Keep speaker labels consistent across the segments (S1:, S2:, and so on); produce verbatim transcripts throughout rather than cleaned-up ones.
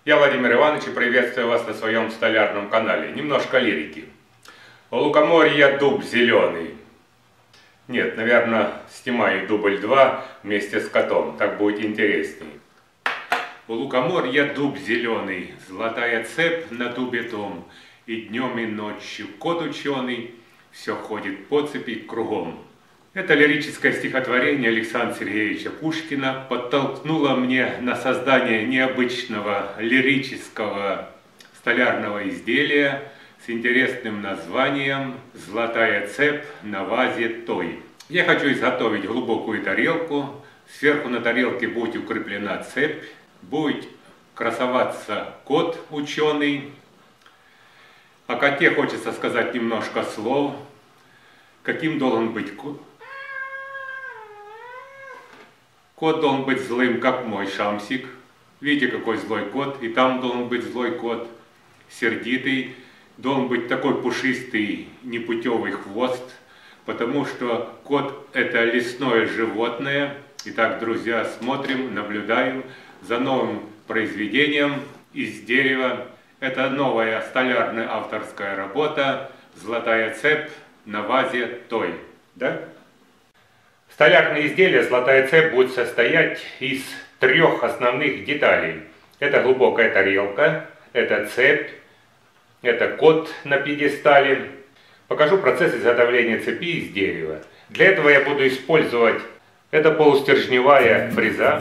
S1: Я Владимир Иванович и приветствую вас на своем столярном канале. Немножко лирики. У лукоморья дуб зеленый. Нет, наверное, снимаю дубль два вместе с котом, так будет интересней. У лукоморья дуб зеленый, золотая цепь на дубе том, и днем и ночью кот ученый все ходит по цепи кругом. Это лирическое стихотворение Александра Сергеевича Пушкина подтолкнуло мне на создание необычного лирического столярного изделия с интересным названием «Золотая цепь на вазе той». Я хочу изготовить глубокую тарелку. Сверху на тарелке будет укреплена цепь, будет красоваться кот ученый. О коте хочется сказать немножко слов. Каким должен быть кот? Кот должен быть злым, как мой Шамсик. Видите, какой злой кот. И там должен быть злой кот. Сердитый. Должен быть такой пушистый, непутевый хвост. Потому что кот – это лесное животное. Итак, друзья, смотрим, наблюдаем за новым произведением из дерева. Это новая столярная авторская работа «Золотая цепь на вазе той». Да? Столярное изделие «Золотая цепь» будет состоять из трех основных деталей. Это глубокая тарелка, это цепь, это кот на пьедестале. Покажу процесс изготовления цепи из дерева. Для этого я буду использовать это полустержневая фреза.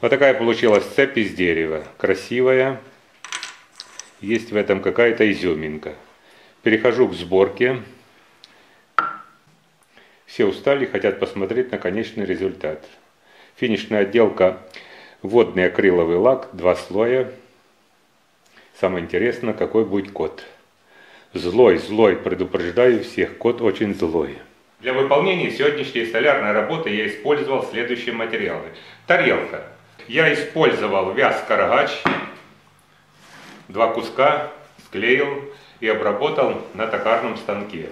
S1: Вот такая получилась цепь из дерева. Красивая. Есть в этом какая-то изюминка. Перехожу к сборке. Все устали, хотят посмотреть на конечный результат. Финишная отделка. Водный акриловый лак. Два слоя. Самое интересное, какой будет код. Злой, злой, предупреждаю всех. Код очень злой. Для выполнения сегодняшней столярной работы я использовал следующие материалы. Тарелка. Я использовал вяз-карагач, два куска, склеил и обработал на токарном станке.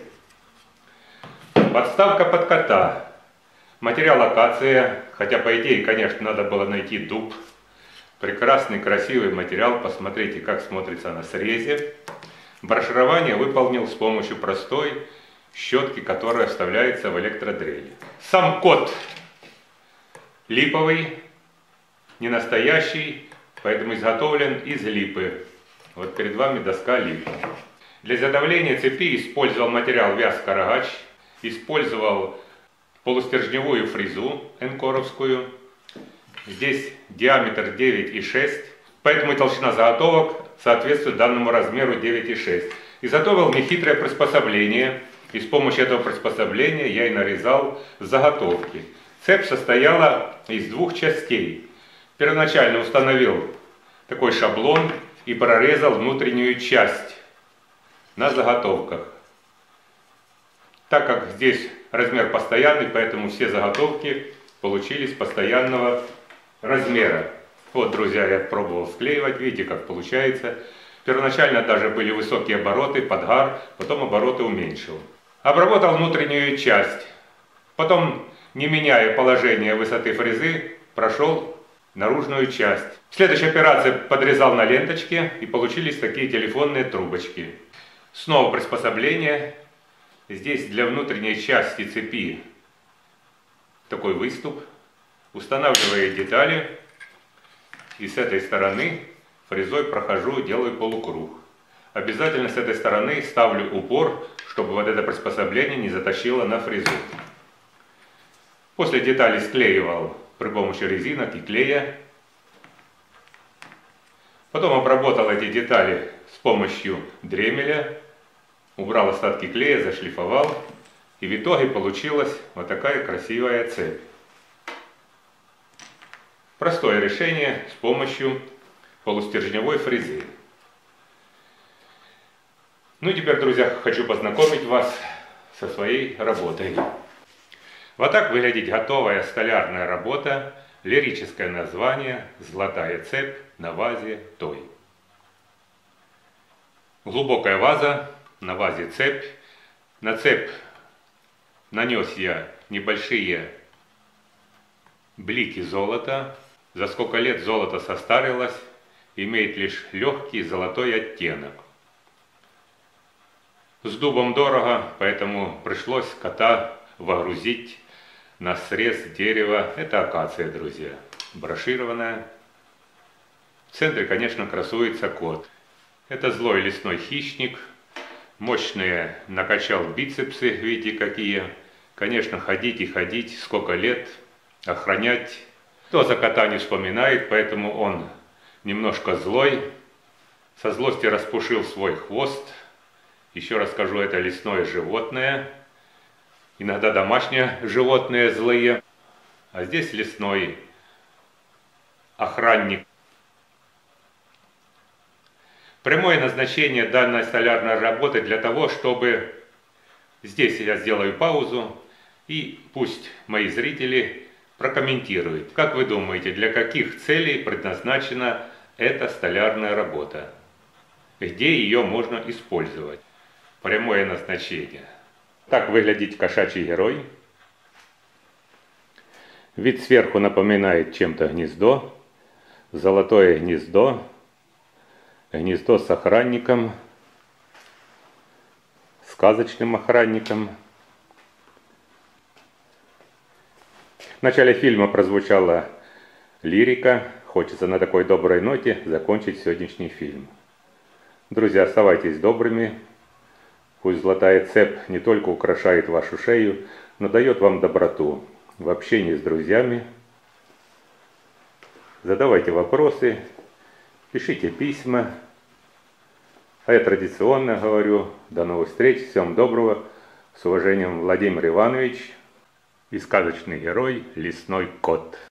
S1: Подставка под кота. Материал акация, хотя по идее, конечно, надо было найти дуб. Прекрасный, красивый материал, посмотрите, как смотрится на срезе. Броширование выполнил с помощью простой щетки, которая вставляется в электродрель. Сам кот липовый. Не настоящий, поэтому изготовлен из липы. Вот перед вами доска липы. Для изготовления цепи использовал материал вяз-карагач, использовал полустержневую фрезу энкоровскую. Здесь диаметр девять и шесть, поэтому и толщина заготовок соответствует данному размеру девять и шесть. Изготовил нехитрое приспособление, и с помощью этого приспособления я и нарезал заготовки. Цепь состояла из двух частей. Первоначально установил такой шаблон и прорезал внутреннюю часть на заготовках. Так как здесь размер постоянный, поэтому все заготовки получились постоянного размера. Вот, друзья, я пробовал склеивать, видите, как получается. Первоначально даже были высокие обороты, подгар, потом обороты уменьшил. Обработал внутреннюю часть. Потом, не меняя положение высоты фрезы, прошел наружную часть. В следующей операции подрезал на ленточке и получились такие телефонные трубочки. Снова приспособление. Здесь для внутренней части цепи такой выступ. Устанавливаю детали. И с этой стороны фрезой прохожу, делаю полукруг. Обязательно с этой стороны ставлю упор, чтобы вот это приспособление не затащило на фрезу. После деталей склеивал при помощи резинок и клея. Потом обработал эти детали с помощью дремеля. Убрал остатки клея, зашлифовал. И в итоге получилась вот такая красивая цепь. Простое решение с помощью полустержневой фрезы. Ну и теперь, друзья, хочу познакомить вас со своей работой. Вот так выглядит готовая столярная работа, лирическое название «Золотая цепь на вазе той». Глубокая ваза, на вазе цепь. На цепь нанес я небольшие блики золота. За сколько лет золото состарилось, имеет лишь легкий золотой оттенок. С дубом дорого, поэтому пришлось кота вогрузить на срез дерева. Это акация, друзья, брошированная. В центре, конечно, красуется кот. Это злой лесной хищник. Мощные накачал бицепсы, видите какие. Конечно, ходить и ходить, сколько лет, охранять. Кто за кота не вспоминает, поэтому он немножко злой. Со злости распушил свой хвост. Еще раз скажу, это лесное животное. Иногда домашние животные злые, а здесь лесной охранник. Прямое назначение данной столярной работы для того, чтобы... Здесь я сделаю паузу, и пусть мои зрители прокомментируют. Как вы думаете, для каких целей предназначена эта столярная работа? Где ее можно использовать? Прямое назначение. Так выглядит кошачий герой. Вид сверху напоминает чем-то гнездо. Золотое гнездо. Гнездо с охранником. Сказочным охранником. В начале фильма прозвучала лирика. Хочется на такой доброй ноте закончить сегодняшний фильм. Друзья, оставайтесь добрыми. Пусть золотая цепь не только украшает вашу шею, но дает вам доброту в общении с друзьями, задавайте вопросы, пишите письма. А я традиционно говорю, до новых встреч, всем доброго. С уважением, Владимир Иванович и сказочный герой Лесной кот.